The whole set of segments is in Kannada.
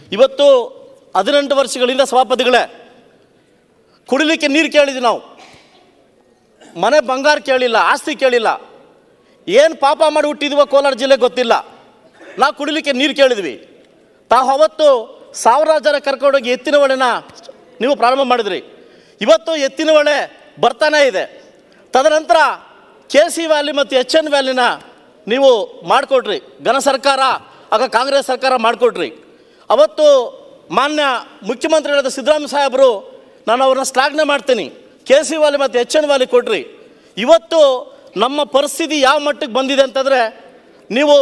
ಇವತ್ತು 18 ವರ್ಷಗಳಿಂದ ಸಭಾಪತಿಗಳೇ ಕುಡಿಲಿಕ್ಕೆ ನೀರು ಕೇಳಿದ್ವಿ ನಾವು, ಮನೆ ಬಂಗಾರ ಕೇಳಿಲ್ಲ, ಆಸ್ತಿ ಕೇಳಿಲ್ಲ, ಏನು ಪಾಪ ಮಾಡಿ ಹುಟ್ಟಿದ್ವೋ ಕೋಲಾರ ಜಿಲ್ಲೆ ಗೊತ್ತಿಲ್ಲ, ನಾವು ಕುಡಿಲಿಕ್ಕೆ ನೀರು ಕೇಳಿದ್ವಿ. ತಾವು ಅವತ್ತು ಸಾವಿರಾರು ಜನ ಕರ್ಕೊಂಡೋಗಿ ಎತ್ತಿನ ಹೊಳೆನ ನೀವು ಪ್ರಾರಂಭ ಮಾಡಿದ್ರಿ. ಇವತ್ತು ಎತ್ತಿನ ಹೊಳೆ ಬರ್ತಾನೇ ಇದೆ. ತದನಂತರ KC ವ್ಯಾಲಿ ಮತ್ತು HN ವ್ಯಾಲಿನ ನೀವು ಮಾಡಿಕೊಟ್ರಿ, ಘನ ಸರ್ಕಾರ ಆಗ ಕಾಂಗ್ರೆಸ್ ಸರ್ಕಾರ ಮಾಡಿಕೊಟ್ರಿ. ಅವತ್ತು ಮಾನ್ಯ ಮುಖ್ಯಮಂತ್ರಿಗಳಾದ ಸಿದ್ದರಾಮಯ್ಯ ಸಾಹೇಬರು, ನಾನು ಅವ್ರನ್ನ ಶ್ಲಾಘನೆ ಮಾಡ್ತೀನಿ, KC ವ್ಯಾಲಿ ಮತ್ತು HN ವ್ಯಾಲಿ ಕೊಟ್ರಿ. ಇವತ್ತು ನಮ್ಮ ಪರಿಸ್ಥಿತಿ ಯಾವ ಮಟ್ಟಕ್ಕೆ ಬಂದಿದೆ ಅಂತಂದರೆ, ನೀವು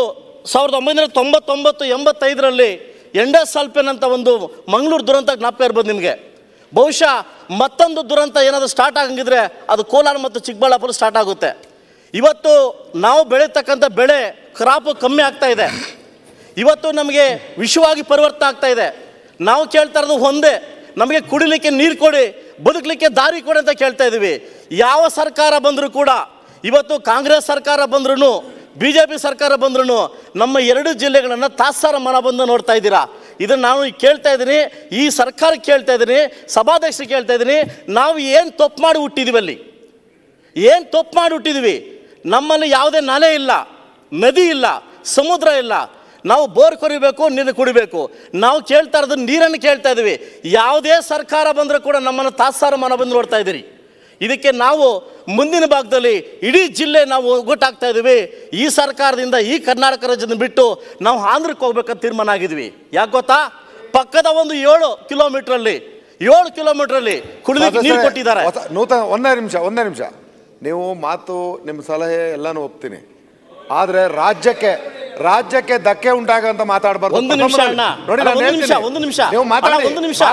1999-85ರಲ್ಲಿ ಎಂಡೋಸಲ್ಫೇನ್ ಅಂತ ಒಂದು ಮಂಗಳೂರು ದುರಂತ ಜ್ಞಾಪಕ ಇರ್ಬೋದು ನಿಮಗೆ. ಬಹುಶಃ ಮತ್ತೊಂದು ದುರಂತ ಏನಾದರೂ ಸ್ಟಾರ್ಟ್ ಆಗಂಗಿದ್ರೆ ಅದು ಕೋಲಾರ ಮತ್ತು ಚಿಕ್ಕಬಳ್ಳಾಪುರ ಸ್ಟಾರ್ಟ್ ಆಗುತ್ತೆ. ಇವತ್ತು ನಾವು ಬೆಳೀತಕ್ಕಂಥ ಬೆಳೆ ಕ್ರಾಪು ಕಮ್ಮಿ ಆಗ್ತಾ ಇದೆ. ಇವತ್ತು ನಮಗೆ ವಿಷವಾಗಿ ಪರಿವರ್ತನೆ ಆಗ್ತಾ ಇದೆ. ನಾವು ಕೇಳ್ತಾ ಇರೋದು ಒಂದೇ, ನಮಗೆ ಕುಡಿಲಿಕ್ಕೆ ನೀರು ಕೊಡಿ, ಬದುಕಲಿಕ್ಕೆ ದಾರಿ ಕೊಡಿ ಅಂತ ಕೇಳ್ತಾ ಇದ್ದೀವಿ. ಯಾವ ಸರ್ಕಾರ ಬಂದರೂ ಕೂಡ, ಇವತ್ತು ಕಾಂಗ್ರೆಸ್ ಸರ್ಕಾರ ಬಂದ್ರೂ BJP ಸರ್ಕಾರ ಬಂದ್ರೂ ನಮ್ಮ 2 ಜಿಲ್ಲೆಗಳನ್ನು ತಾತ್ಸಾರ ಮನ ಬಂದು ನೋಡ್ತಾ ಇದ್ದೀರಾ. ಇದನ್ನು ನಾನು ಕೇಳ್ತಾ ಇದ್ದೀನಿ, ಈ ಸರ್ಕಾರಕ್ಕೆ ಕೇಳ್ತಾ ಇದ್ದೀನಿ, ಸಭಾಧ್ಯಕ್ಷರಿಗೆ ಕೇಳ್ತಾ ಇದ್ದೀನಿ, ನಾವು ಏನು ತಪ್ಪು ಮಾಡಿ ಹುಟ್ಟಿದ್ದೀವಿ ಅಲ್ಲಿ, ಏನು ತಪ್ಪು ಮಾಡಿ ಹುಟ್ಟಿದ್ವಿ? ನಮ್ಮಲ್ಲಿ ಯಾವುದೇ ನಾಲೆ ಇಲ್ಲ, ನದಿ ಇಲ್ಲ, ಸಮುದ್ರ ಇಲ್ಲ. ನಾವು ಬೋರ್ ಕೊರಿಬೇಕು, ನೀರು ಕುಡಿಬೇಕು. ನಾವು ಕೇಳ್ತಾ ಇರೋದು ನೀರನ್ನು ಕೇಳ್ತಾ ಇದ್ದೀವಿ. ಯಾವುದೇ ಸರ್ಕಾರ ಬಂದರೂ ಕೂಡ ನಮ್ಮನ್ನು ತಾತ್ಸಾರ ಮನ ಬಂದು ನೋಡ್ತಾ ಇದ್ದೀರಿ. ಇದಕ್ಕೆ ನಾವು ಮುಂದಿನ ಭಾಗದಲ್ಲಿ ಇಡೀ ಜಿಲ್ಲೆ ನಾವು ಒಗ್ಗಟ್ಟಾಗ್ತಾ ಇದ್ದೀವಿ. ಈ ಸರ್ಕಾರದಿಂದ, ಈ ಕರ್ನಾಟಕ ರಾಜ್ಯದಿಂದ ಬಿಟ್ಟು ನಾವು ಆಂಧ್ರಕ್ಕೆ ಹೋಗ್ಬೇಕಂತ ತೀರ್ಮಾನ ಆಗಿದ್ವಿ. ಯಾಕೆ ಗೊತ್ತಾ? ಪಕ್ಕದ ಒಂದು 7 ಕಿಲೋಮೀಟ್ರಲ್ಲಿ ಕುಡಿಲಿಕ್ಕೆ ನೀರು ಕೊಟ್ಟಿದ್ದಾರೆ. ಒಂದೇ ನಿಮಿಷ ನೀವು ಮಾತು, ನಿಮ್ಮ ಸಲಹೆ ಎಲ್ಲಾನು ಒಪ್ತೀನಿ. ಆದ್ರೆ ರಾಜ್ಯಕ್ಕೆ ಧಕ್ಕೆ ಉಂಟಾಗಂತ ಮಾತಾಡಬಾರ್ದು. ಒಂದು ನಿಮಿಷ ಅಣ್ಣ, ಒಂದು ನಿಮಿಷ ನೀವು ಮಾತಾಡಿ.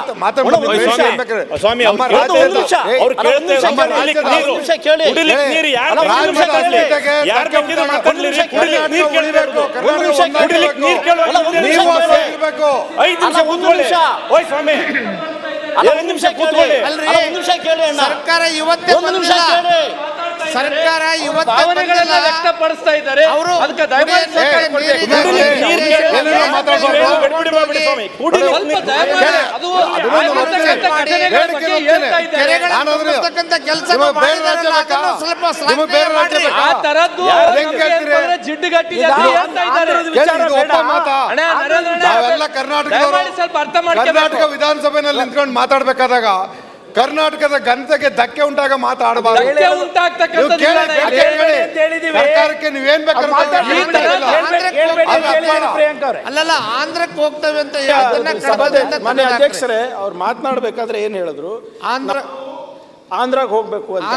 ಸರ್ಕಾರ ಇವತ್ತು ವ್ಯಕ್ತಪಡಿಸ್ತಾ ಇದ್ದಾರೆ. ಕರ್ನಾಟಕ ವಿಧಾನಸಭೆಯಲ್ಲಿ ನಿಂತ್ಕೊಂಡು ಮಾತಾಡ್ಬೇಕಾದಾಗ ಕರ್ನಾಟಕದ ಘನತೆಗೆ ಧಕ್ಕೆ ಉಂಟಾಗ ಮಾತಾಡಬಾರ್ದು. ಸರ್ಕಾರಕ್ಕೆ ನೀವೇನ್ ಬೇಕಾದ್ರೂ ಅಲ್ಲಲ್ಲ ಆಂಧ್ರಕ್ಕೆ ಹೋಗ್ತವೆ ಅಂತ ಮನೆ ಅಧ್ಯಕ್ಷರೇ ಅವ್ರು ಮಾತನಾಡ್ಬೇಕಾದ್ರೆ ಏನ್ ಹೇಳಿದ್ರು, ಆಂಧ್ರಕ್ಕೆ ಹೋಗ್ಬೇಕು ಅಂತ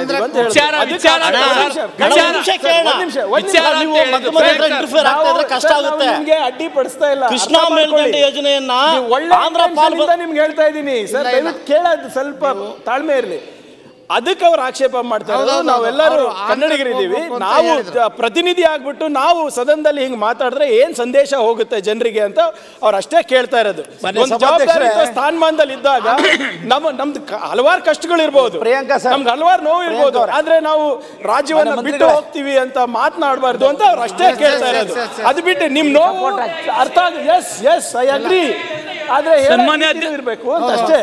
ಅಡ್ಡಿಪಡಿಸ್ತಾ ಇಲ್ಲ. ಕೃಷ್ಣಾ ಮೇಲ್ದಂಡೆ ಯೋಜನೆಯನ್ನ ನಿಮ್ಗೆ ಹೇಳ್ತಾ ಇದ್ದೀನಿ ಸರ್, ದಯವಿಟ್ಟು ಕೇಳೋದು ಸ್ವಲ್ಪ ತಾಳ್ಮೆ ಇರಲಿ. ಅದಕ್ಕೆ ಅವ್ರು ಆಕ್ಷೇಪ ಮಾಡ್ತಾರೆ. ನಾವೆಲ್ಲರೂ ಕನ್ನಡಿಗರಿದ್ದೀವಿ, ನಾವು ಪ್ರತಿನಿಧಿ ಆಗ್ಬಿಟ್ಟು ನಾವು ಸದನದಲ್ಲಿ ಹಿಂಗ್ ಮಾತಾಡಿದ್ರೆ ಏನ್ ಸಂದೇಶ ಹೋಗುತ್ತೆ ಜನರಿಗೆ ಅಂತ ಅವ್ರು ಅಷ್ಟೇ ಕೇಳ್ತಾ ಇರೋದು. ಒಂದು ಜವಾಬ್ದಾರಿ ಸ್ಥಾನಮಾನದಲ್ಲಿ ಇದ್ದಾಗ ನಮ್ದು ಹಲವಾರು ಕಷ್ಟಗಳು ಇರ್ಬೋದು, ನಮ್ಗೆ ಹಲವಾರು ನೋವು ಇರ್ಬೋದು, ಆದ್ರೆ ನಾವು ರಾಜ್ಯವನ್ನ ಬಿಟ್ಟು ಹೋಗ್ತೀವಿ ಅಂತ ಮಾತನಾಡಬಾರ್ದು ಅಂತ ಅವ್ರು ಅಷ್ಟೇ ಕೇಳ್ತಾ ಇರೋದು. ಅದು ಬಿಟ್ಟು ನಿಮ್ ನೋವು ಅರ್ಥ ಎಸ್ ಐ ಅಗ್ರಿ, ಆದ್ರೆ ಇರ್ಬೇಕು ಅಂತ ಅಷ್ಟೇ.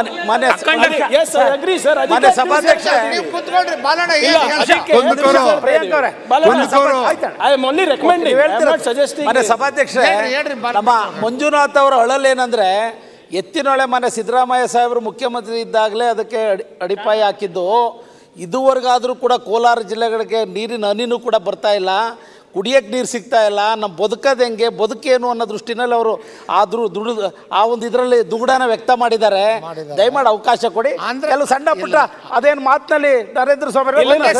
ಸಭಾಧ್ಯಕ್ಷರೇ, ನಮ್ಮ ಮಂಜುನಾಥ್ ಅವರ ಅಳಲೇನಂದ್ರೆ, ಎತ್ತಿನೊಳೆ ಮನೆ ಸಿದ್ದರಾಮಯ್ಯ ಸಾಹೇಬರು ಮುಖ್ಯಮಂತ್ರಿ ಇದ್ದಾಗಲೇ ಅದಕ್ಕೆ ಅಡಿಪಾಯ ಹಾಕಿದ್ದು. ಇದುವರೆಗಾದರೂ ಕೂಡ ಕೋಲಾರ ಜಿಲ್ಲೆಗಳಿಗೆ ನೀರಿನ ಹನಿನೂ ಕೂಡ ಬರ್ತಾ ಇಲ್ಲ, ಕುಡಿಯೋಕ್ಕೆ ನೀರು ಸಿಗ್ತಾ ಇಲ್ಲ. ನಮ್ಮ ಬದುಕೋದು ಹೆಂಗೆ, ಬದುಕೇನು ಅನ್ನೋ ದೃಷ್ಟಿನಲ್ಲಿ ಅವರು ಆ ಒಂದು ಇದರಲ್ಲಿ ದುಗುಡನ ವ್ಯಕ್ತ ಮಾಡಿದ್ದಾರೆ. ದಯಮಾಡಿ ಅವಕಾಶ ಕೊಡಿ. ಕೆಲವು ಸಣ್ಣ ಪುಟ್ಟ ಅದೇನು ಮಾತಿನಲ್ಲಿ ನರೇಂದ್ರ ಸ್ವಾಮಿ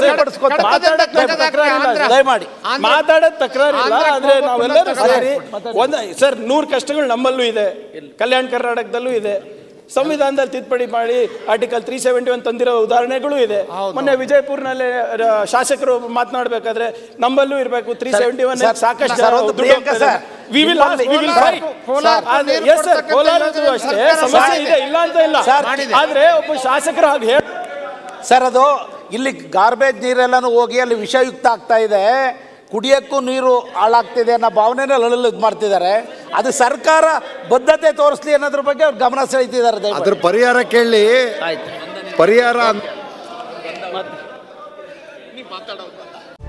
ದಯಮಾಡಿ ಮಾತಾಡೋದು ತಕರಾರಿಲ್ಲ. ಆದ್ರೆ ನಾವೆಲ್ಲರೂ ಸೇರಿ ಸರ್ 100 ಕಷ್ಟಗಳು ನಮ್ಮಲ್ಲೂ ಇದೆ, ಕಲ್ಯಾಣ ಕರ್ನಾಟಕದಲ್ಲೂ ಇದೆ. ಸಂವಿಧಾನದಲ್ಲಿ ತಿದ್ದುಪಡಿ ಮಾಡಿ ಆರ್ಟಿಕಲ್ 371 ತಂದಿರೋ ಉದಾಹರಣೆಗಳು ಇದೆ. ಮೊನ್ನೆ ವಿಜಯಪುರ್ನಲ್ಲಿ ಶಾಸಕರು ಮಾತನಾಡಬೇಕಾದ್ರೆ ನಮ್ಮಲ್ಲೂ ಇರಬೇಕು 371 ಸಾಕಷ್ಟು ಸಮಸ್ಯೆ ಇದೆ, ಇಲ್ಲ ಅಂತ ಇಲ್ಲ. ಆದ್ರೆ ಒಬ್ಬ ಶಾಸಕರು ಹಾಗೆ ಸರ್, ಅದು ಇಲ್ಲಿ ಗಾರ್ಬೇಜ್ ನೀರೆಲ್ಲಾನು ಹೋಗಿ ಅಲ್ಲಿ ವಿಷಯುಕ್ತ ಆಗ್ತಾ ಇದೆ. ಕುಡಿಯೋಕ್ಕೂ ನೀರು ಹಾಳಾಗ್ತಿದೆ ಅನ್ನೋ ಭಾವನೆನ ಅಳಲು ಇದು ಮಾಡ್ತಿದ್ದಾರೆ. ಅದು ಸರ್ಕಾರ ಬದ್ಧತೆ ತೋರಿಸ್ಲಿ ಅನ್ನೋದ್ರ ಬಗ್ಗೆ ಅವ್ರು ಗಮನ ಸೆಳೀತಿದ್ದಾರೆ. ಅದ್ರ ಪರಿಹಾರ ಕೇಳಿ. ಪರಿಹಾರ